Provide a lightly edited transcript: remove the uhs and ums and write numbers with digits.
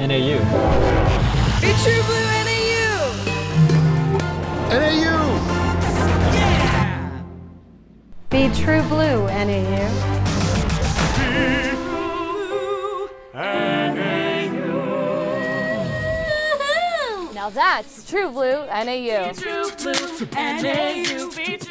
NAU. Be True Blue NAU! NAU! Yeah! Be True Blue NAU. Now that's True Blue NAU. Be True Blue NAU.